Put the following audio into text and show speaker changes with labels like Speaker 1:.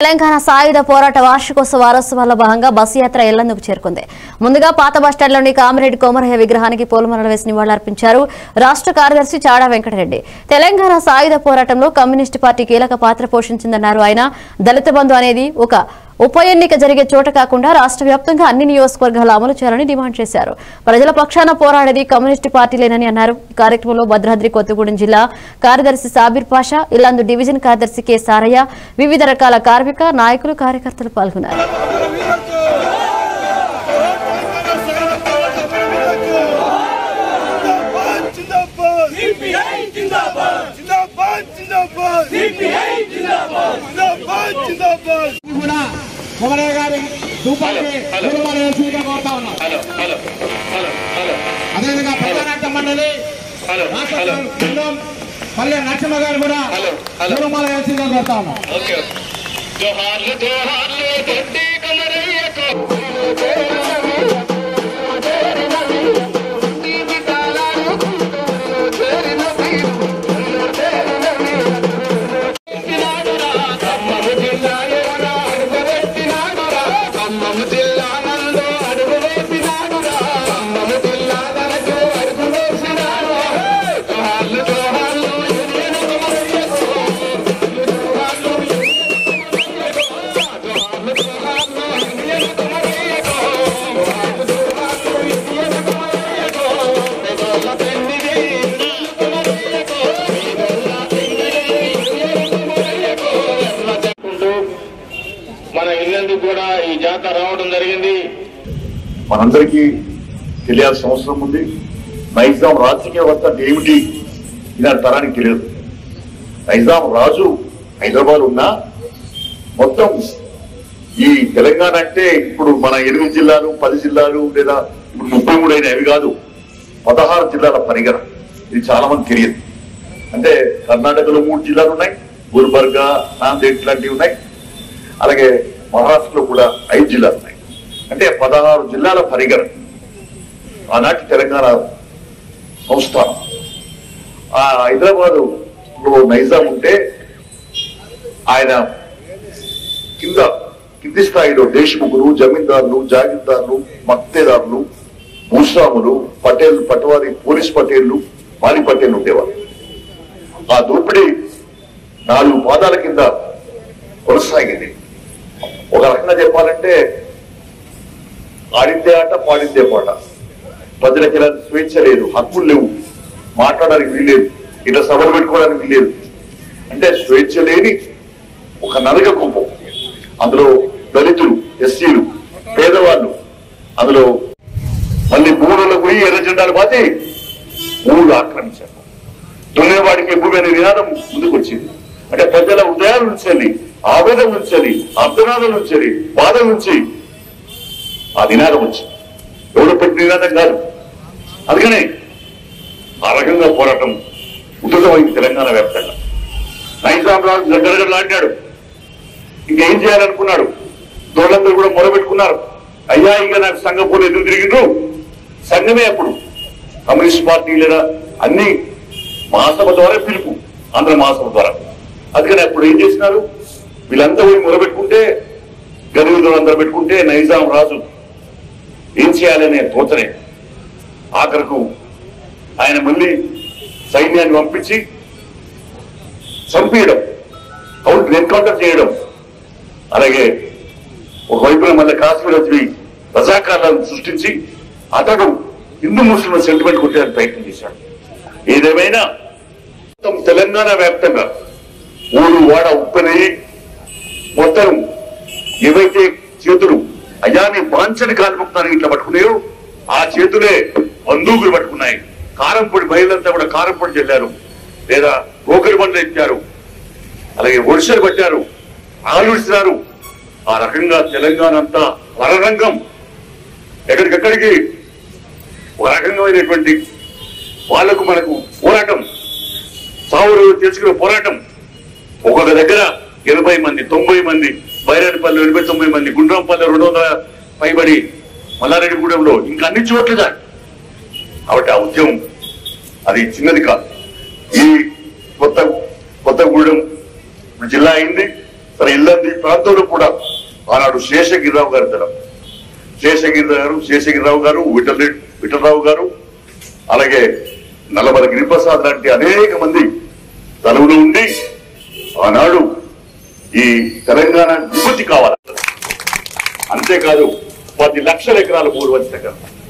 Speaker 1: తెలంగాణ సాయుధ పోరాట వార్షికోత్సవ వారోత్సవాల్లో భాగంగా బస్సు యాత్ర ఎల్లందుకు చేరుకుంది. ముందుగా పాత బస్టాండ్లోని కామిరెడ్డి కోమరయ్య విగ్రహానికి పూలమాలలు వేసి నివాళులర్పించారు రాష్ట్ర కార్యదర్శి చాడా వెంకటరెడ్డి. తెలంగాణ సాయుధ పోరాటంలో కమ్యూనిస్టు పార్టీ కీలక పాత్ర పోషించిందన్నారు ఆయన. దళిత బంధు అనేది ఒక ఉప ఎన్నిక జరిగే చోట కాకుండా రాష్ట్ర వ్యాప్తంగా అన్ని నియోజకవర్గాలు అమలు చేయాలని డిమాండ్ చేశారు. ప్రజల పక్షాన పోరాడేది కమ్యూనిస్టు పార్టీలేనని అన్నారు. ఈ కార్యక్రమంలో భద్రాద్రి కొత్తగూడెం జిల్లా కార్యదర్శి సాబిర్ పాషా, ఇల్లందు డివిజన్ కార్యదర్శి కె సారయ్య, వివిధ రకాల కార్మిక నాయకులు కార్యకర్తలు పాల్గొన్నారు.
Speaker 2: కోమరయ్య గారి రూపాయలకి కోరుతా ఉన్నాం. అదేవిధంగా ప్రజానాట్య మండలి పల్లె నరసింహ గారు కూడా పూలమాల వేసిందిగా కోరుతా ఉన్నాం.
Speaker 3: కూడా ఈ జాతర రావడం జరిగింది.
Speaker 4: మనందరికీ తెలియాల్సిన అవసరం ఉంది. నైజాం రాజకీయవేత్త ఏమిటి ఇలాంటి తరానికి తెలియదు. నైజాం రాజు హైదరాబాద్ ఉన్నా మొత్తం ఈ తెలంగాణ అంటే ఇప్పుడు మన 8 జిల్లాలు 10 జిల్లాలు లేదా ఇప్పుడు 33 అయినా అవి కాదు, 16 జిల్లాల పరిగణ. ఇది చాలా మంది తెలియదు. అంటే కర్ణాటకలో 3 జిల్లాలు ఉన్నాయి, గుల్బర్గా, నాందేడ్ లాంటివి ఉన్నాయి. అలాగే మహారాష్ట్రలో కూడా 5 జిల్లాలు ఉన్నాయి. అంటే 16 జిల్లాల పరిగణ ఆనాటి తెలంగాణ సంస్థానం. ఆ హైదరాబాదు లో నైజాం ఉంటే ఆయన కింది స్థాయిలో దేశముఖులు, జమీందారులు, జాగీర్దారులు, మక్తేదారులు, భూస్వాములు, పటవారి, పోలీస్ పటేళ్లు, మాలి పటేళ్లు ఉండేవారు. ఆ దోపిడీ 4 పాదాల కింద కొనసాగింది. ఒక రకంగా చెప్పాలంటే ఆడిందే ఆట, పాడిందే పాట. ప్రజలకి ఇలాంటి స్వేచ్ఛ లేదు, హక్కులు లేవు, మాట్లాడడానికి వీల్లేదు, ఇట్లా సభలు పెట్టుకోవడానికి వీల్లేదు. అంటే స్వేచ్ఛ లేని ఒక నరక కుంపం. అందులో దళితులు, ఎస్సీలు, పేదవాళ్ళు, అందులో మళ్ళీ భూములలో పోయి ఎర్ర జెండాలు పాతి భూములు ఆక్రమించారు. దున్నేవాడికి భూమి అనే నినాదం ముందుకు వచ్చింది. అంటే ప్రజల హృదయాల నుంచి, ఆవేదన నుంచి, అర్ధనాదం నుంచి, బాధ నుంచి ఆ నినాదం వచ్చింది. ఎవరు పెట్టిన నినాదం కాదు. అందుకనే ఆ రకంగా పోరాటం ఉధృతమైంది తెలంగాణ వ్యాప్తంగా. నైజాం రాజు గడగడలాడినాడు. ఇంకేం చేయాలనుకున్నాడు. దోళ్ళందరూ కూడా మొదలుపెట్టుకున్నారు. అయ్యా ఇక నాకు సంఘం పోలు ఎదురు తిరిగిండ్రు. సంఘమే అప్పుడు కమ్యూనిస్ట్ పార్టీ లేదా అన్ని మహాసభ ద్వారా పిలుపు, ఆంధ్ర మహాసభ ద్వారా. అందుకని అప్పుడు ఏం చేసినారు, వీళ్ళంతా పోయి మొదలుపెట్టుకుంటే, గరీబులు అందరూ పెట్టుకుంటే నైజాం రాజు ఏం చేయాలనే తోచనే ఆఖరకు ఆయన మళ్ళీ సైన్యాన్ని పంపించి చంపేయడం, ఎన్కౌంటర్ చేయడం. అలాగే ఒకవైపున మళ్ళీ కాశ్మీర్ వచ్చి రజాకార్లను సృష్టించి అతడు హిందూ ముస్లింల సెంటిమెంట్ కొట్టడానికి ప్రయత్నం చేశాడు. ఏదేమైనా మొత్తం తెలంగాణ వ్యాప్తంగా ఊరు వాడ ఉప్పనయ్యి మొత్తం ఏవైతే చేతులు అయాని వాంఛని కాల్ముక్తానికి ఇట్లా పట్టుకున్నాయో ఆ చేతులే బందూకులు పట్టుకున్నాయి. కారంపొడి మహిళలంతా కూడా కారంపొడి చెల్లారు, లేదా గోకరి బండ్లు ఎత్తారు, అలాగే ఒడిసెలు పట్టారు, ఆలుడిస్తున్నారు. ఆ రకంగా తెలంగాణ అంతా వరరంగం, ఎక్కడికెక్కడికి ఒక రకంగామైనటువంటి వాళ్లకు మనకు పోరాటం, సావులు తెలుసుకునే పోరాటం. ఒక్కొక్క దగ్గర 80 మంది, 90 మంది, బైరాడిపల్లి 89 మంది, గుండ్రంపల్లి 200 పైబడి, మల్లారెడ్డిగూడెంలో ఇంకా అన్ని చోట్లుగా. కాబట్టి ఆ ఉద్యమం అది చిన్నది కాదు. ఈ కొత్తగూడెం జిల్లా అయింది, తన ఇల్లంది ప్రాంతంలో కూడా ఆనాడు శేషగిరిరావు గారి తరం శేషగిరిరావు గారు విఠలరావు గారు అలాగే నల్లమల గిరిప్రసాద్ లాంటి అనేక మంది తలువులు ఉండి ఆనాడు ఈ తెలంగాణ విభూతి కావాలి. అంతేకాదు 10 లక్షల ఎకరాల భూమి వచ్చిన